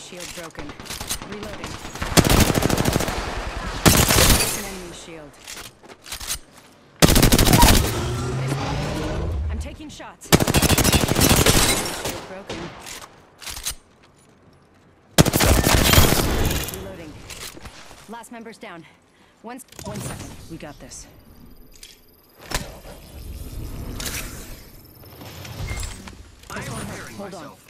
shield broken. Reloading. An enemy shield. I'm taking shots. Shield broken. Reloading. Last member's down. 1 second. We got this. I'm preparing Hold myself. on.